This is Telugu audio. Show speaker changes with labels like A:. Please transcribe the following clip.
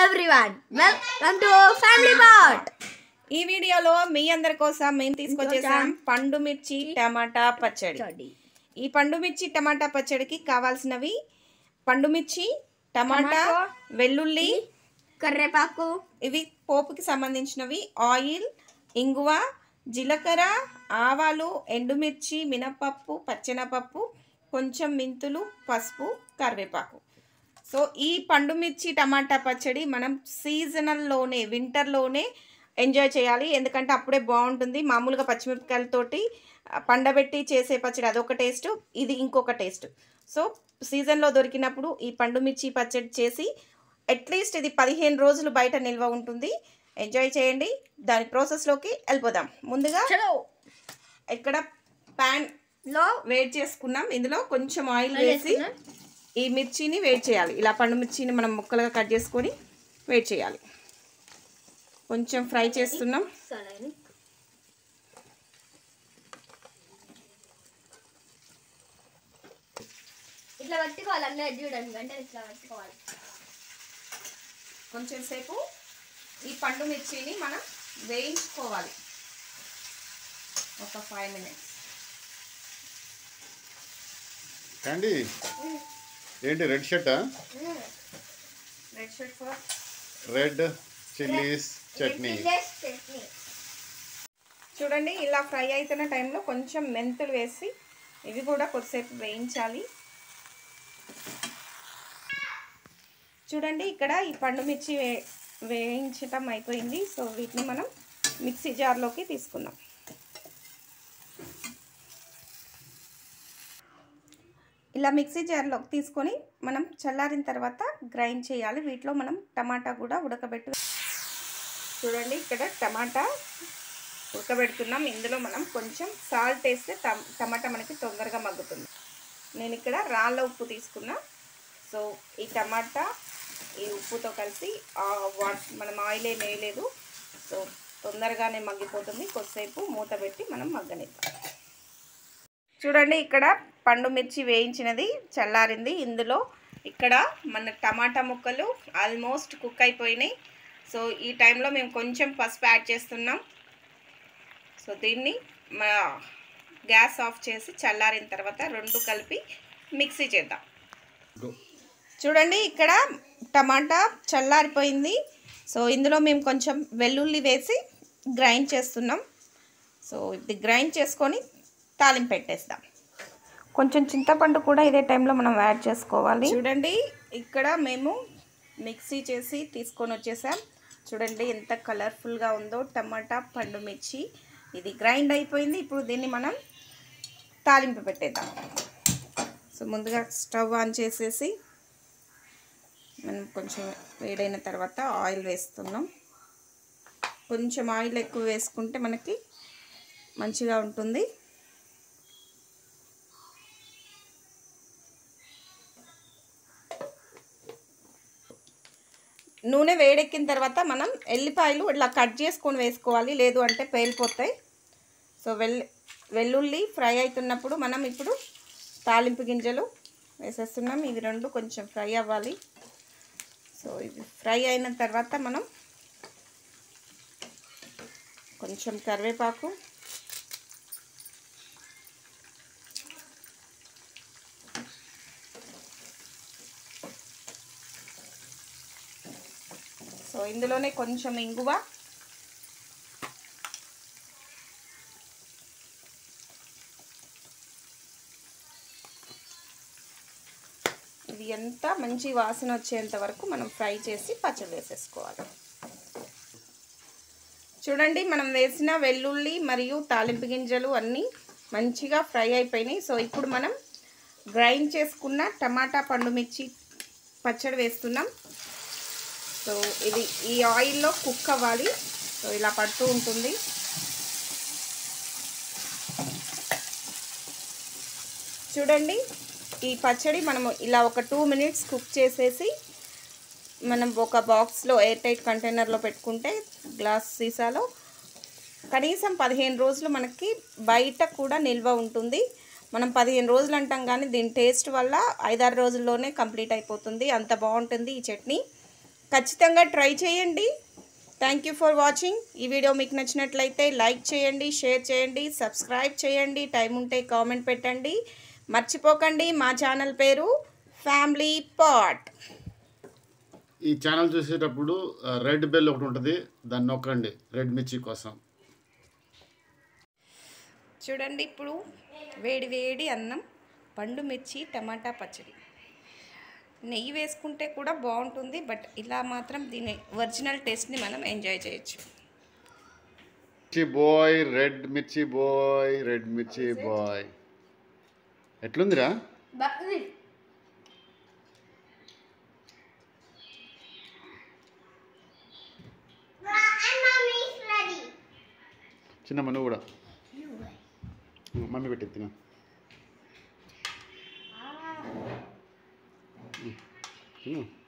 A: everyone, welcome to Family Pot.
B: ఈ వీడియోలో మీ అందరి కోసం మేము తీసుకొచ్చేసాం పండు మిర్చి టమాటా పచ్చడి. ఈ పండు మిర్చి టమాటా పచ్చడికి కావాల్సినవి పండు మిర్చి, టమాటా, వెల్లుల్లి,
A: కరివేపాకు,
B: ఇవి పోపుకి సంబంధించినవి, ఆయిల్, ఇంగువ, జీలకర్ర, ఆవాలు, ఎండుమిర్చి, మినపప్పు, పచ్చెనపప్పు, కొంచెం మెంతులు, పసుపు, కరివేపాకు. సో ఈ పండు మిర్చి టమాటా పచ్చడి మనం సీజనల్లోనే వింటర్లోనే ఎంజాయ్ చేయాలి, ఎందుకంటే అప్పుడే బాగుంటుంది. మామూలుగా పచ్చిమిరపకాయలతోటి పండబెట్టి చేసే పచ్చడి అదొక టేస్ట్, ఇది ఇంకొక టేస్ట్. సో సీజన్లో దొరికినప్పుడు ఈ పండు మిర్చి పచ్చడి చేసి అట్లీస్ట్ ఇది 15 రోజులు బయట నిల్వ ఉంటుంది. ఎంజాయ్ చేయండి. దాని ప్రాసెస్లోకి వెళ్ళిపోదాం. ముందుగా ఇక్కడ ప్యాన్లో వేడి చేసుకున్నాం. ఇందులో కొంచెం ఆయిల్ వేసి ఈ మిర్చిని వేడి చేయాలి. ఇలా పండు మిర్చిని మనం ముక్కలుగా కట్ చేసుకొని వేడి చేయాలి. కొంచెం ఫ్రై చేస్తున్నాం.
A: ఇట్లా పట్టుకోవాలి అన్నది చూడండి, అంటే ఇట్లా పట్టుకోవాలి.
B: కొంచెం సేపు ఈ పండు మిర్చిని మనం వేయించుకోవాలి, ఒక 5 minutes.
C: కండి ఏంటి రెడ్ షర్టా?
B: Red shirt for
C: red chillies chutney.
B: చూడండి, ఇలా ఫ్రై అవుతున్న టైంలో కొంచెం మెంతులు వేసి ఇవి కూడా కొద్దిసేపు వేయించాలి. చూడండి, ఇక్కడ ఈ పండు మిర్చి వేయించటం అయిపోయింది. సో వీటిని మనం మిక్సీ జార్లోకి తీసుకుందాం. ఇలా మిక్సీ జార్లోకి తీసుకొని మనం చల్లారిన తర్వాత గ్రైండ్ చేయాలి. వీటిలో మనం టమాటా కూడా ఉడకబెట్టు. చూడండి, ఇక్కడ టమాటా ఉడకబెడుతున్నాం. ఇందులో మనం కొంచెం సాల్ట్ వేస్తే టమాటా మనకి తొందరగా మగ్గుతుంది. నేను ఇక్కడ రాళ్ళ ఉప్పు తీసుకున్నా. సో ఈ టమాటా ఈ ఉప్పుతో కలిసి మనం ఆయిల్ ఏం వేయలేదు, సో తొందరగానే మగ్గిపోతుంది. కొద్దిసేపు మూత పెట్టి మనం మగ్గనిద్దాం. చూడండి, ఇక్కడ పండు మిర్చి వేయించినది చల్లారింది. ఇందులో ఇక్కడ మన టమాటా ముక్కలు ఆల్మోస్ట్ కుక్ అయిపోయినాయి. సో ఈ టైంలో మేము కొంచెం పసుపు యాడ్ చేస్తున్నాం. సో దీన్ని గ్యాస్ ఆఫ్ చేసి చల్లారిన తర్వాత రెండు కలిపి మిక్సీ చేద్దాం. చూడండి, ఇక్కడ టమాటా చల్లారిపోయింది. సో ఇందులో మేము కొంచెం వెల్లుల్లి వేసి గ్రైండ్ చేస్తున్నాం. సో ఇది గ్రైండ్ చేసుకొని తాలింపు పెట్టేస్తాం. కొంచెం చింతపండు కూడా ఇదే టైంలో మనం యాడ్ చేసుకోవాలి. చూడండి, ఇక్కడ మేము మిక్సీ చేసి తీసుకొని వచ్చేసాం. చూడండి ఎంత కలర్ఫుల్గా ఉందో టమాటా పండు మిర్చి. ఇది గ్రైండ్ అయిపోయింది. ఇప్పుడు దీన్ని మనం తాలింపు పెట్టేద్దాం. సో ముందుగా స్టవ్ ఆన్ చేసేసి మనం కొంచెం వేడైన తర్వాత ఆయిల్ వేస్తున్నాం. కొంచెం ఆయిల్ ఎక్కువ వేసుకుంటే మనకి మంచిగా ఉంటుంది. నూనె వేడెక్కిన తర్వాత మనం ఎల్లిపాయలు ఇట్లా కట్ చేసుకొని వేసుకోవాలి, లేదు అంటే పేలిపోతాయి. సో వెల్లుల్లి ఫ్రై అవుతున్నప్పుడు మనం ఇప్పుడు తాలింపు గింజలు వేసేస్తున్నాం. ఇవి రెండు కొంచెం ఫ్రై అవ్వాలి. సో ఇవి ఫ్రై అయిన తర్వాత మనం కొంచెం కరివేపాకు, సో ఇందులోనే కొంచెం ఇంగువ, ఇది ఎంత మంచి వాసన వచ్చేంత వరకు మనం ఫ్రై చేసి పచ్చడి వేసేసుకోవాలి. చూడండి, మనం వేసిన వెల్లుల్లి మరియు తాలింపు గింజలు అన్నీ మంచిగా ఫ్రై అయిపోయినాయి. సో ఇప్పుడు మనం గ్రైండ్ చేసుకున్న టమాటా పండు మిర్చి పచ్చడి వేస్తున్నాం. సో ఇది ఈ ఆయిల్లో కుక్ అవ్వాలి. సో ఇలా పడుతూ ఉంటుంది. చూడండి, ఈ పచ్చడి మనము ఇలా ఒక 2 minutes కుక్ చేసేసి మనం ఒక బాక్స్లో ఎయిర్ టైట్ కంటైనర్లో పెట్టుకుంటే గ్లాస్ సీసాలో కనీసం 15 రోజులు మనకి బయట కూడా నిల్వ ఉంటుంది. మనం 15 రోజులు అంటాం, కానీ దీని టేస్ట్ వల్ల 5-6 రోజుల్లోనే కంప్లీట్ అయిపోతుంది. అంత బాగుంటుంది ఈ చట్నీ. ఖచ్చితంగా ట్రై చేయండి. Thank you for watching. ఈ వీడియో మీకు నచ్చినట్లయితే లైక్ చేయండి, షేర్ చేయండి, సబ్స్క్రైబ్ చేయండి, టైం ఉంటే కామెంట్ పెట్టండి. మర్చిపోకండి మా ఛానల్ పేరు ఫ్యామిలీ పాట్.
C: ఈ ఛానల్ చూసేటప్పుడు రెడ్ బెల్ ఒకటి ఉంటుంది, దాన్ని నొక్కండి రెడ్ మిర్చి కోసం.
B: చూడండి ఇప్పుడు వేడి వేడి అన్నం, పండు మిర్చి, టమాటా పచ్చడి. నెయ్యి వేసుకుంటే కూడా బాగుంటుంది, బట్ ఇలా మాత్రం దీని ఒరిజినల్ టేస్ట్ని మనం ఎంజాయ్ చేయొచ్చు.
C: Mirchi boy, red mirchi boy, red mirchi boy. ఎట్లుందిరా?
A: బాగుంది.
C: చిన్నమ్మ నువ్వు కూడా మమ్మీ పెట్టి తిన. తిను.